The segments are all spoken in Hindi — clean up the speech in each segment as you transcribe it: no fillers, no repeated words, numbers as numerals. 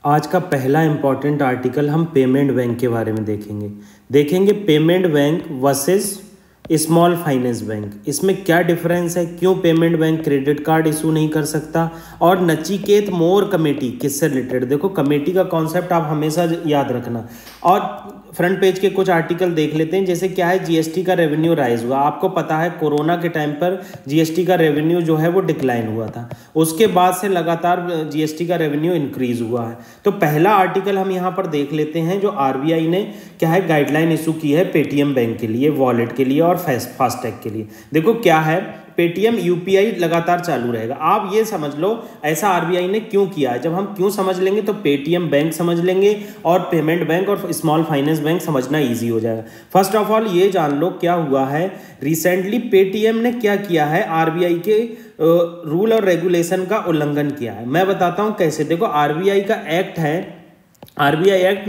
आज का पहला इम्पॉर्टेंट आर्टिकल हम पेमेंट बैंक के बारे में देखेंगे payment bank versus small finance bank. इसमें क्या डिफरेंस है, क्यों payment bank credit card issue नहीं कर सकता, और नचिकेत मोर कमेटी किससे रिलेटेड। देखो कमेटी का कॉन्सेप्ट आप हमेशा याद रखना। और फ्रंट पेज के कुछ आर्टिकल देख लेते हैं, जैसे क्या है जीएसटी का रेवेन्यू राइज हुआ। आपको पता है कोरोना के टाइम पर जीएसटी का रेवेन्यू जो है वो डिक्लाइन हुआ था, उसके बाद से लगातार जीएसटी का रेवेन्यू इंक्रीज हुआ है। तो पहला आर्टिकल हम यहाँ पर देख लेते हैं जो आरबीआई ने क्या है गाइडलाइन इशू की है पेटीएम बैंक के लिए, वॉलेट के लिए और फास्टैग के लिए। देखो क्या है, पेटीएम यूपीआई लगातार चालू रहेगा। आप ये समझ लो ऐसा आरबीआई ने क्यों किया है। जब हम क्यों समझ लेंगे तो पेटीएम बैंक समझ लेंगे और पेमेंट बैंक और स्मॉल फाइनेंस बैंक समझना इजी हो जाएगा। फर्स्ट ऑफ ऑल ये जान लो क्या हुआ है, रिसेंटली पेटीएम ने क्या किया है, आरबीआई के रूल और रेगुलेशन का उल्लंघन किया है। मैं बताता हूं कैसे। देखो आरबीआई का एक्ट है, आरबीआई एक्ट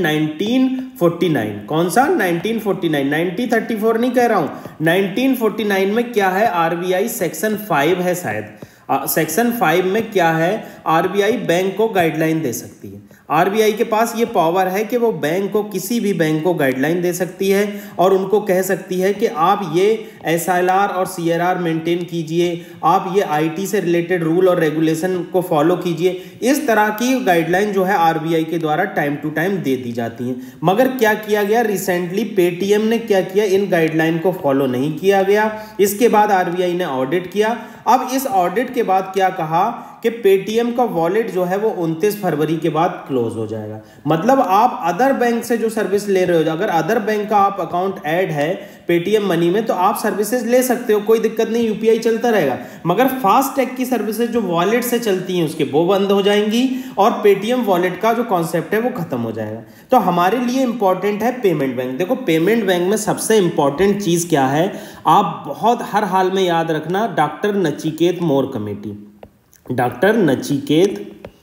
1949। कौन सा 1949, 1934 नहीं कह रहा हूं, 1949 में क्या है, आरबीआई सेक्शन 5 है शायद, सेक्शन 5 में क्या है, आरबीआई बैंक को गाइडलाइन दे सकती है। आरबीआई के पास ये पावर है कि वो बैंक को, किसी भी बैंक को गाइडलाइन दे सकती है और उनको कह सकती है कि आप ये एसएलआर और सीआरआर मेंटेन कीजिए, आप ये आईटी से रिलेटेड रूल और रेगुलेशन को फॉलो कीजिए। इस तरह की गाइडलाइन जो है आरबीआई के द्वारा टाइम टू टाइम दे दी जाती हैं। मगर क्या किया गया, रिसेंटली पेटीएम ने क्या किया, इन गाइडलाइन को फॉलो नहीं किया गया। इसके बाद आरबीआई ने ऑडिट किया। अब इस ऑडिट के बाद क्या कहा कि पेटीएम का वॉलेट जो है वो 29 फरवरी के बाद क्लोज हो जाएगा। मतलब आप अदर बैंक से जो सर्विस ले रहे हो, अगर अदर बैंक का आप अकाउंट ऐड है पेटीएम मनी में तो आप सर्विसेज ले सकते हो, कोई दिक्कत नहीं, यूपीआई चलता रहेगा। मगर फास्टैग की सर्विसेज जो वॉलेट से चलती हैं उसके वो बंद हो जाएंगी और पेटीएम वॉलेट का जो कॉन्सेप्ट है वो खत्म हो जाएगा। तो हमारे लिए इंपॉर्टेंट है पेमेंट बैंक। देखो पेमेंट बैंक में सबसे इंपॉर्टेंट चीज क्या है, आप बहुत हर हाल में याद रखना, doctor Nachiket Mor committee, doctor Nachiket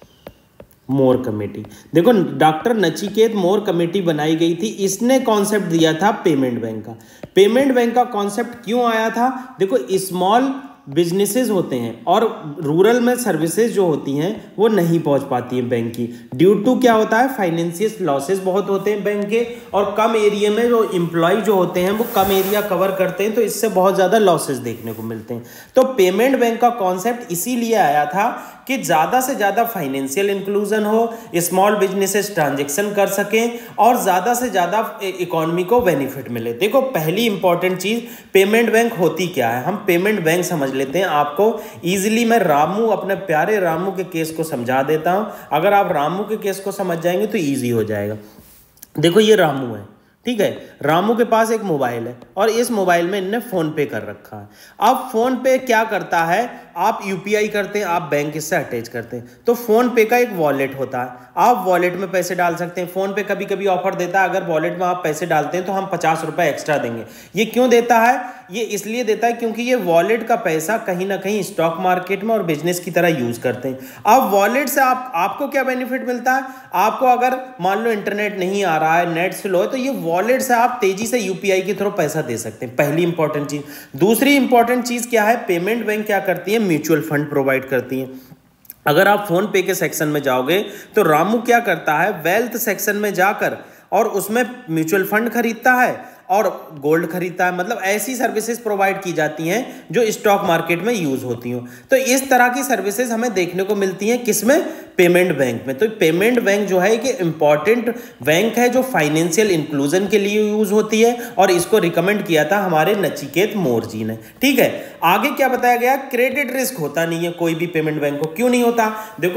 Mor committee. देखो डॉक्टर नचिकेत मोर कमेटी बनाई गई थी, इसने कॉन्सेप्ट दिया था पेमेंट बैंक का। पेमेंट बैंक का कॉन्सेप्ट क्यों आया था, देखो स्मॉल बिजनेसेस होते हैं और रूरल में सर्विसेज जो होती हैं वो नहीं पहुंच पाती हैं बैंक की, ड्यू टू क्या होता है, फाइनेंशियल लॉसेस बहुत होते हैं बैंक के, और कम एरिया में जो एम्प्लॉय जो होते हैं वो कम एरिया कवर करते हैं, तो इससे बहुत ज़्यादा लॉसेस देखने को मिलते हैं। तो पेमेंट बैंक का कॉन्सेप्ट इसीलिए आया था कि ज़्यादा से ज़्यादा फाइनेंशियल इंक्लूजन हो, स्मॉल बिजनेसेस ट्रांजेक्शन कर सकें और ज़्यादा से ज़्यादा इकोनॉमी को बेनिफिट मिले। देखो पहली इंपॉर्टेंट चीज़ पेमेंट बैंक होती क्या है, हम पेमेंट बैंक समझ लेते हैं। आपको इजीली मैं रामू, अपने प्यारे रामू के केस को समझा देता हूं। अगर आप रामू के केस को समझ जाएंगे तो इजी हो जाएगा। देखो ये रामू है, ठीक है, रामू के पास एक मोबाइल है और इस मोबाइल में इनने फोन पे कर रखा है। अब फोन पे क्या करता है, आप यूपीआई करते हैं, आप बैंक इससे अटैच करते हैं, तो फोन पे का एक वॉलेट होता है, आप वॉलेट में पैसे डाल सकते हैं। फोन पे कभी कभी ऑफर देता है, अगर वॉलेट में आप पैसे डालते हैं तो हम 50 रुपए एक्स्ट्रा देंगे। ये क्यों देता है, ये इसलिए देता है क्योंकि ये वॉलेट का पैसा कहीं ना कहीं स्टॉक मार्केट में और बिजनेस की तरह यूज करते हैं। अब वॉलेट से आपको क्या बेनिफिट मिलता है, आपको अगर मान लो इंटरनेट नहीं आ रहा है, नेट स्लो है, तो ये वॉलेट से आप तेजी से यूपीआई के थ्रू पैसा दे सकते हैं। पहली इंपॉर्टेंट चीज। दूसरी इंपॉर्टेंट चीज क्या है, पेमेंट बैंक क्या करती है, म्यूचुअल फंड प्रोवाइड करती है। अगर आप फोन पे के सेक्शन में जाओगे तो रामू क्या करता है, वेल्थ सेक्शन में जाकर और उसमें म्यूचुअल फंड खरीदता है और गोल्ड खरीदता है। मतलब ऐसी सर्विसेज प्रोवाइड की जाती हैं जो स्टॉक मार्केट में यूज होती हो। तो इस तरह की सर्विसेज हमें देखने को मिलती हैं किसमें, पेमेंट बैंक में। तो पेमेंट बैंक जो है कि इंपॉर्टेंट बैंक है जो फाइनेंशियल इंक्लूजन के लिए यूज होती है और इसको रिकमेंड किया था हमारे नचिकेत मोर जी ने, ठीक है। आगे क्या बताया गया, क्रेडिट रिस्क होता नहीं है कोई भी पेमेंट बैंक को। क्यों नहीं होता, देखो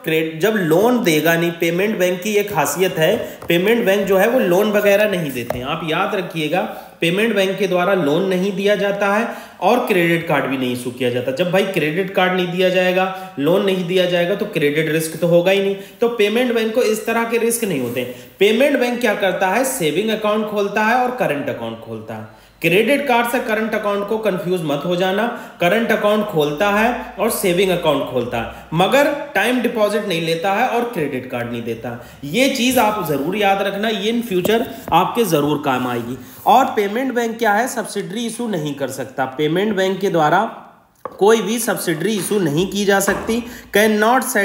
जब लोन देगा नहीं, पेमेंट बैंक की एक खासियत है, पेमेंट बैंक जो है वो लोन वगैरह नहीं देते हैं। आप याद रखिएगा पेमेंट बैंक के द्वारा लोन नहीं दिया जाता है और क्रेडिट कार्ड भी नहीं इशू किया जाता। जब भाई क्रेडिट कार्ड नहीं दिया जाएगा, लोन नहीं दिया जाएगा तो क्रेडिट रिस्क तो होगा ही नहीं। तो पेमेंट बैंक को इस तरह के रिस्क नहीं होते। पेमेंट बैंक क्या करता है, सेविंग अकाउंट खोलता है और करंट अकाउंट खोलता है। क्रेडिट कार्ड से करंट अकाउंट को कंफ्यूज मत हो जाना, करंट अकाउंट खोलता है और सेविंग अकाउंट खोलता है, मगर टाइम डिपॉजिट नहीं लेता है और क्रेडिट कार्ड नहीं देता। ये चीज आप जरूर याद रखना, ये इन फ्यूचर आपके जरूर काम आएगी। और पेमेंट बैंक क्या है, सब्सिडरी इशू नहीं कर सकता। पेमेंट बैंक के द्वारा कोई भी सब्सिडरी इशू नहीं की जा सकती। Can not setup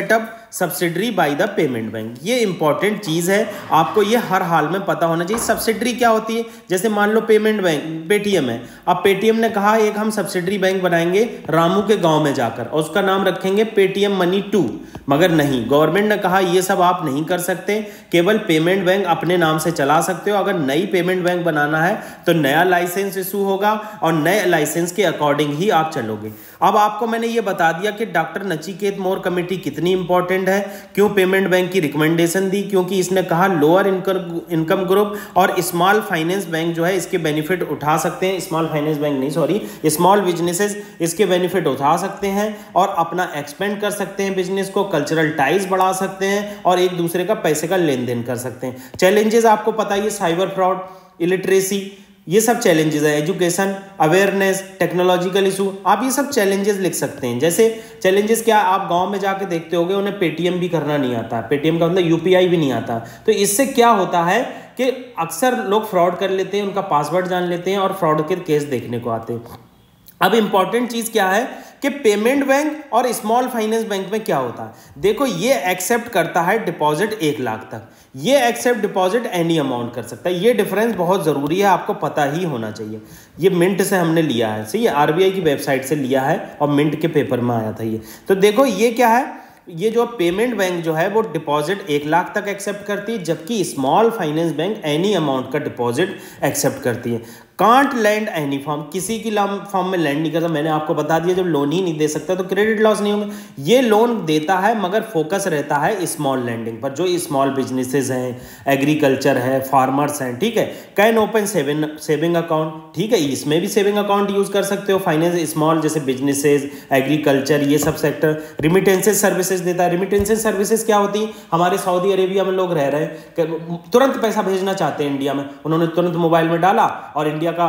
subsidiary by the payment bank. ये इंपॉर्टेंट चीज़ है, आपको ये हर हाल में पता होना चाहिए। सब्सिडरी क्या होती है? जैसे मान लो पेमेंट बैंक पेटीएम है, अब पेटीएम ने कहा एक हम सब्सिडरी बैंक बनाएंगे रामू के गांव में जाकर और उसका नाम रखेंगे पेटीएम मनी 2। मगर नहीं, गवर्नमेंट ने कहा ये सब आप नहीं कर सकते, केवल पेमेंट बैंक अपने नाम से चला सकते हो। अगर नई पेमेंट बैंक बनाना है तो नया लाइसेंस इशू होगा और नए लाइसेंस के अकॉर्डिंग ही आप चलोगे। अब आपको मैंने ये बता दिया कि डॉक्टर नचिकेत मोर कमेटी कितनी इंपॉर्टेंट है, क्यों पेमेंट बैंक की रिकमेंडेशन दी, क्योंकि इसने कहा लोअर इनकम ग्रुप और स्मॉल फाइनेंस बैंक जो है इसके बेनिफिट उठा सकते हैं। स्मॉल फाइनेंस बैंक नहीं, सॉरी, स्मॉल बिजनेसेस इसके बेनिफिट उठा सकते हैं और अपना एक्सपेंड कर सकते हैं बिजनेस को, कल्चरल टाइज बढ़ा सकते हैं और एक दूसरे का पैसे का लेन देन कर सकते हैं। चैलेंजेस आपको पता ही है, साइबर फ्रॉड, इलिटरेसी, ये सब चैलेंजेस है, एजुकेशन, अवेयरनेस, टेक्नोलॉजिकल इशू, आप ये सब चैलेंजेस लिख सकते हैं। जैसे चैलेंजेस क्या, आप गांव में जाके देखते होगे उन्हें पेटीएम भी करना नहीं आता, पेटीएम का मतलब यूपीआई भी नहीं आता। तो इससे क्या होता है कि अक्सर लोग फ्रॉड कर लेते हैं, उनका पासवर्ड जान लेते हैं और फ्रॉड के केस देखने को आते हैं। अब इंपॉर्टेंट चीज क्या है कि पेमेंट बैंक और स्मॉल फाइनेंस बैंक में क्या होता है। देखो, ये एक्सेप्ट करता है डिपॉजिट 1 लाख तक, ये एक्सेप्ट डिपॉजिट एनी अमाउंट कर सकता है। ये डिफरेंस बहुत ज़रूरी है, आपको पता ही होना चाहिए। ये मिंट से हमने लिया है, सही है, आरबीआई की वेबसाइट से लिया है और मिंट के पेपर में आया था ये। तो देखो ये क्या है, ये जो पेमेंट बैंक जो है वो डिपॉजिट 1 लाख तक एक्सेप्ट करती है, जबकि small finance bank any amount का डिपॉजिट एक्सेप्ट करती है। कांट लैंड एनी फॉर्म, किसी की फॉर्म में लैंड नहीं करता। मैंने आपको बता दिया, जब लोन ही नहीं दे सकता तो क्रेडिट लॉस नहीं होगा। ये लोन देता है मगर फोकस रहता है स्मॉल लैंडिंग पर, जो स्मॉल बिजनेसेस हैं, एग्रीकल्चर है, फार्मर्स हैं, ठीक है। कैन ओपन सेविंग अकाउंट, ठीक है, इसमें भी सेविंग अकाउंट यूज कर सकते हो। फाइनेंस स्मॉल जैसे बिजनेसेस, एग्रीकल्चर, ये सब सेक्टर। रिमिटेंसेज सर्विसेज देता है। रिमिटेंसेज सर्विसेज क्या होती है, हमारे सऊदी अरेबिया में लोग रह रहे हैं, तुरंत पैसा भेजना चाहते हैं इंडिया में, उन्होंने तुरंत मोबाइल में डाला और इंडिया का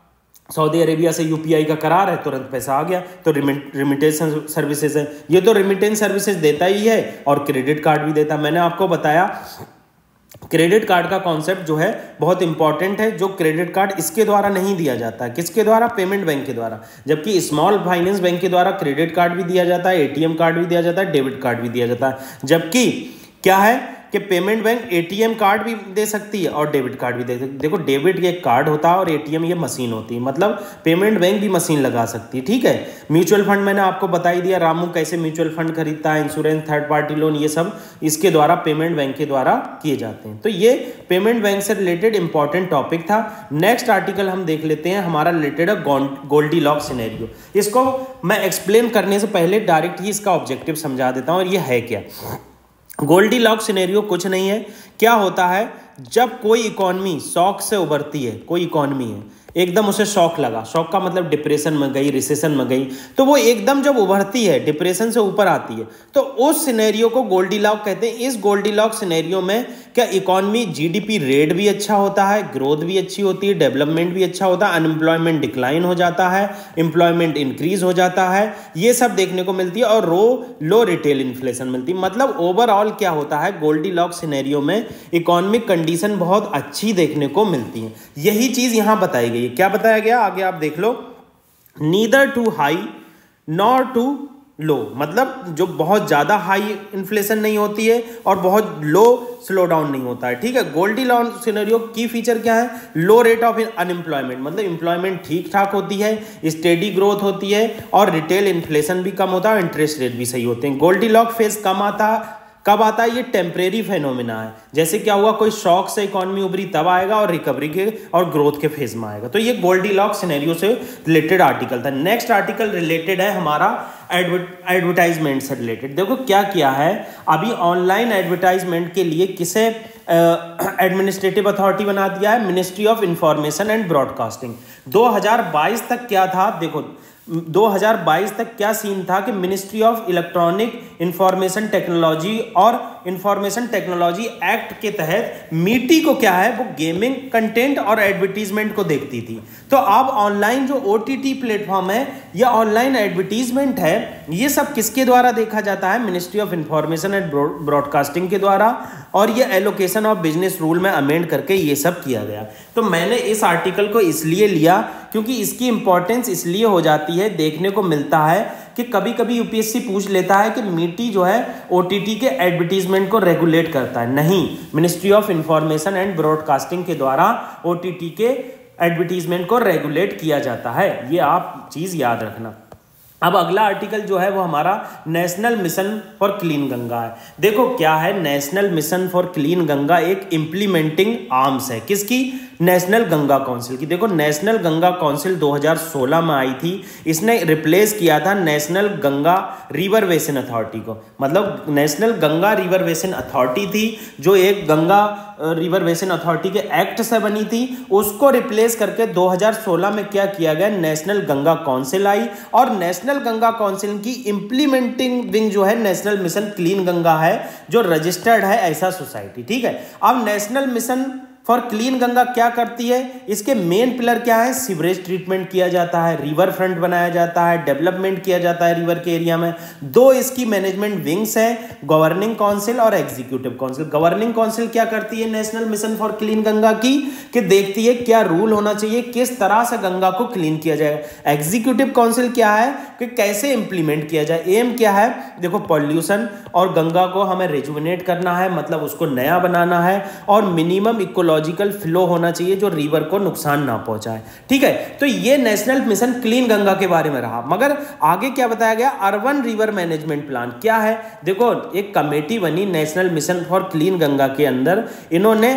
सऊदी अरेबिया से यूपीआई का करार है, तुरंत पैसा आ गया, तो रिमिटेंस सर्विसेज है। ये तो रिमिटेंस सर्विसेज देता ही है और क्रेडिट कार्ड भी देता है। मैंने आपको बताया क्रेडिट कार्ड का कॉन्सेप्ट जो है बहुत इंपॉर्टेंट है, जो क्रेडिट कार्ड इसके द्वारा नहीं दिया जाता है। किसके द्वारा? पेमेंट बैंक के द्वारा। जबकि स्मॉल फाइनेंस बैंक के द्वारा क्रेडिट कार्ड भी दिया जाता है, एटीएम कार्ड भी दिया जाता है, डेबिट कार्ड भी दिया जाता है। जबकि क्या है कि पेमेंट बैंक एटीएम कार्ड भी दे सकती है और डेबिट कार्ड भी दे सकती है। देखो, डेबिट ये कार्ड होता है और एटीएम ये मशीन होती है, मतलब पेमेंट बैंक भी मशीन लगा सकती है, ठीक है। म्यूचुअल फंड मैंने आपको बता ही दिया, रामू कैसे म्यूचुअल फंड खरीदता है, इंश्योरेंस, थर्ड पार्टी लोन, ये सब इसके द्वारा पेमेंट बैंक के द्वारा किए जाते हैं। तो ये पेमेंट बैंक से रिलेटेड इंपॉर्टेंट टॉपिक था। नेक्स्ट आर्टिकल हम देख लेते हैं, हमारा रिलेटेड है गोल्डीलॉक्स सिनेरियो। इसको मैं एक्सप्लेन करने से पहले डायरेक्ट ही इसका ऑब्जेक्टिव समझा देता हूँ और ये है क्या। गोल्डीलॉक्स सिनेरियो कुछ नहीं है, क्या होता है जब कोई इकॉनमी शॉक से उभरती है, कोई इकॉनमी है एकदम उसे शॉक लगा, शॉक का मतलब डिप्रेशन में गई, रिसेशन में गई, तो वो एकदम जब उभरती है, डिप्रेशन से ऊपर आती है, तो उस सिनेरियो को गोल्डीलॉक्स कहते हैं। इस गोल्डीलॉक्स सिनेरियो में क्या इकॉनमी जीडीपी रेट भी अच्छा होता है, ग्रोथ भी अच्छी होती है, डेवलपमेंट भी अच्छा होता है, अनएम्प्लॉयमेंट डिक्लाइन हो जाता है, एम्प्लॉयमेंट इंक्रीज हो जाता है, ये सब देखने को मिलती है और लो रिटेल इन्फ्लेशन मिलती है। मतलब ओवरऑल क्या होता है, गोल्डीलॉक्स सिनेरियो में इकोनॉमिक कंडीशन बहुत अच्छी देखने को मिलती है। यही चीज यहां बताई गई। क्या बताया गया आगे आप देख लो, neither too high nor too low, मतलब जो बहुत ज्यादा हाई इन्फ्लेशन नहीं होती है और बहुत लो स्लो डाउन नहीं होता है, ठीक है। गोल्डीलॉक्स सिनेरियो की फीचर क्या है, लो रेट ऑफ अनएम्प्लॉयमेंट, मतलब एम्प्लॉयमेंट ठीक ठाक होती है, स्टेडी ग्रोथ होती है और रिटेल इन्फ्लेशन भी कम होता है, इंटरेस्ट रेट भी सही होते हैं। गोल्डीलॉक्स फेज कब आता है, ये टेम्परेरी फेनोमेना है। जैसे क्या हुआ, कोई शॉक से इकॉनमी उभरी तब आएगा और रिकवरी के और ग्रोथ के फेज में आएगा। तो ये गोल्डीलॉक्स सिनेरियो से रिलेटेड आर्टिकल था। नेक्स्ट आर्टिकल रिलेटेड है हमारा एडवर्टाइजमेंट से रिलेटेड। देखो क्या किया है, अभी ऑनलाइन एडवर्टाइजमेंट के लिए किसे एडमिनिस्ट्रेटिव अथॉरिटी बना दिया है, ministry of information and broadcasting. 2022 तक क्या था, देखो 2022 तक क्या सीन था कि ministry of electronic information technology और इंफॉर्मेशन टेक्नोलॉजी एक्ट के तहत मीटी को क्या है, वो गेमिंग कंटेंट और एडवर्टीजमेंट को देखती थी। तो अब ऑनलाइन जो ओटीटी प्लेटफॉर्म है या ऑनलाइन एडवर्टीजमेंट है, ये सब किसके द्वारा देखा जाता है, ministry of information and broadcasting के द्वारा, और ये एलोकेशन ऑफ बिजनेस रूल में अमेंड करके ये सब किया गया। तो मैंने इस आर्टिकल को इसलिए लिया क्योंकि इसकी इंपॉर्टेंस इसलिए हो जाती है, देखने को मिलता है कि कभी कभी यूपीएससी पूछ लेता है कि मीटी जो है ओटीटी के एडवर्टीजमेंट को रेगुलेट करता है। नहीं, ministry of information and broadcasting के द्वारा ओटीटी के एडवर्टीजमेंट को रेगुलेट किया जाता है, ये आप चीज याद रखना। अब अगला आर्टिकल जो है वो हमारा national mission for clean Ganga है। देखो क्या है, national mission for clean Ganga एक इंप्लीमेंटिंग आर्म्स है किसकी, नेशनल गंगा काउंसिल की। देखो नेशनल गंगा काउंसिल 2016 में आई थी, इसने रिप्लेस किया था national Ganga river basin authority को। मतलब national Ganga river basin authority थी जो एक गंगा रिवर बेसिन अथॉरिटी के एक्ट से बनी थी, उसको रिप्लेस करके 2016 में क्या किया गया, नेशनल गंगा काउंसिल आई और नेशनल गंगा काउंसिल की इंप्लीमेंटिंग विंग जो है नेशनल मिशन क्लीन गंगा है, जो रजिस्टर्ड है ऐसा सोसाइटी। ठीक है, अब national mission for clean Ganga क्या करती है, इसके मेन पिलर क्या है, सीवरेज ट्रीटमेंट किया जाता है, रिवर फ्रंट बनाया जाता है, डेवलपमेंट किया जाता है रिवर के एरिया में। दो इसकी मैनेजमेंट विंग्स हैं, गवर्निंग काउंसिल और एग्जीक्यूटिव काउंसिल। गवर्निंग काउंसिल क्या करती है national mission for clean Ganga की, कि देखती है क्या रूल होना चाहिए, किस तरह से गंगा को क्लीन किया जाएगा। एग्जीक्यूटिव काउंसिल क्या है कि कैसे इंप्लीमेंट किया जाए, एम क्या है, देखो पॉल्यूशन और गंगा को हमें रिजुविनेट करना है, मतलब उसको नया बनाना है और मिनिमम इकोलॉजिकल फ्लो होना चाहिए जो रिवर को नुकसान ना पहुंचाए। ठीक है, तो ये नेशनल मिशन क्लीन गंगा के बारे में रहा। मगर आगे क्या बताया गया, अर्बन रिवर मैनेजमेंट प्लान क्या है। देखो एक कमेटी बनी national mission for clean Ganga के अंदर, इन्होंने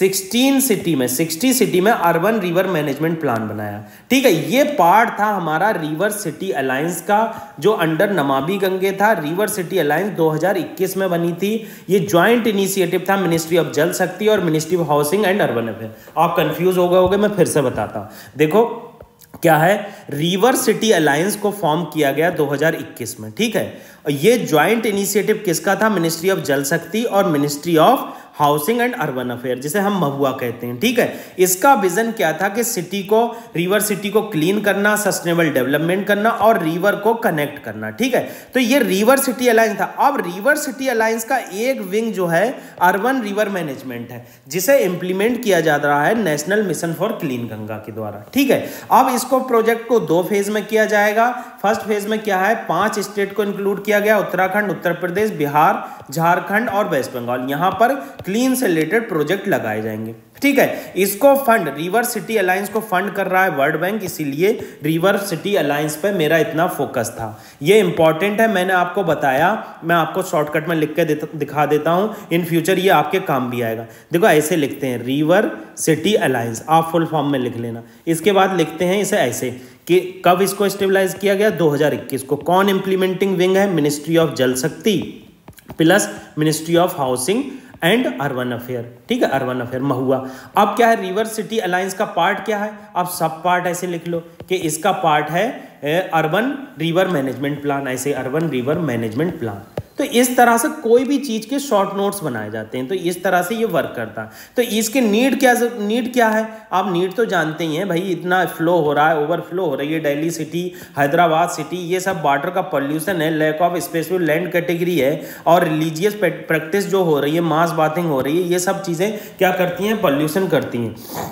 60 सिटी में अर्बन रिवर मैनेजमेंट प्लान बनाया। ठीक है, ये पार्ट था हमारा रिवर सिटी अलायंस का जो अंडर नमामि गंगे था। रिवर सिटी अलायंस 2021 में बनी थी। ये ज्वाइंट इनिशिएटिव था मिनिस्ट्री ऑफ जल शक्ति और ministry of housing and urban affair. आप कंफ्यूज हो गए होंगे, मैं फिर से बताता हूं। देखो क्या है, रिवर सिटी अलायंस को फॉर्म किया गया 2021 में। ठीक है, ये ज्वाइंट इनिशिएटिव किसका था, मिनिस्ट्री ऑफ जल शक्ति और ministry of housing and urban affair, जिसे हम महुआ कहते हैं। ठीक है, इसका विजन क्या था कि सिटी को, रिवर सिटी को क्लीन करना, सस्टेनेबल डेवलपमेंट करना और रिवर को कनेक्ट करना। ठीक है, तो ये रिवर सिटी अलायंस था। अब रिवर सिटी अलायंस का एक विंग जो है अर्बन रिवर मैनेजमेंट है, जिसे इंप्लीमेंट किया जा रहा है national mission for clean Ganga के द्वारा। ठीक है, अब इसको प्रोजेक्ट को 2 फेज में किया जाएगा। फर्स्ट फेज में क्या है, 5 स्टेट को इंक्लूड किया गया, उत्तराखंड, उत्तर प्रदेश, बिहार, झारखंड और वेस्ट बंगाल। यहां पर क्लीन से रिलेटेड प्रोजेक्ट लगाए जाएंगे। ठीक है, इसको फंड, रिवर सिटी अलायंस को फंड कर रहा है वर्ल्ड बैंक, इसीलिए रिवर सिटी अलायंस पे मेरा इतना फोकस था। ये इंपॉर्टेंट है, मैंने आपको बताया, मैं आपको शॉर्टकट में लिख के दिखा देता हूं, इन फ्यूचर ये आपके काम भी आएगा। देखो ऐसे लिखते हैं रिवर सिटी अलायंस, आप फुल फॉर्म में लिख लेना। इसके बाद लिखते हैं इसे ऐसे कि कब इसको स्टेबलाइज किया गया, 2021 को। कौन इंप्लीमेंटिंग विंग है, ministry of Jal Shakti plus ministry of housing and urban affair. ठीक है, अर्बन अफेयर महुआ। अब क्या है, रिवर सिटी अलायंस का पार्ट क्या है, अब सब पार्ट ऐसे लिख लो कि इसका पार्ट है अर्बन रिवर मैनेजमेंट प्लान, ऐसे अर्बन रिवर मैनेजमेंट प्लान। तो इस तरह से कोई भी चीज के शॉर्ट नोट्स बनाए जाते हैं, तो इस तरह से ये वर्क करता है। तो इसके नीड क्या है, आप नीड तो जानते ही हैं भाई, इतना फ्लो हो रहा है, ओवरफ्लो हो रही है दिल्ली सिटी, हैदराबाद सिटी, ये सब वाटर का पॉल्यूशन है, lack of specific land category है और रिलीजियस प्रैक्टिस जो हो रही है, मास बाथिंग हो रही है, ये सब चीजें क्या करती हैं, पॉल्यूशन करती हैं।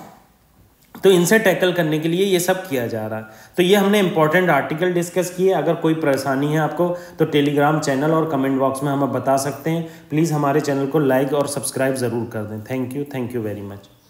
तो इनसे टैकल करने के लिए ये सब किया जा रहा है। तो ये हमने इंपॉर्टेंट आर्टिकल डिस्कस किए। अगर कोई परेशानी है आपको तो टेलीग्राम चैनल और कमेंट बॉक्स में हमें बता सकते हैं। प्लीज़ हमारे चैनल को लाइक और सब्सक्राइब ज़रूर कर दें। Thank you very much.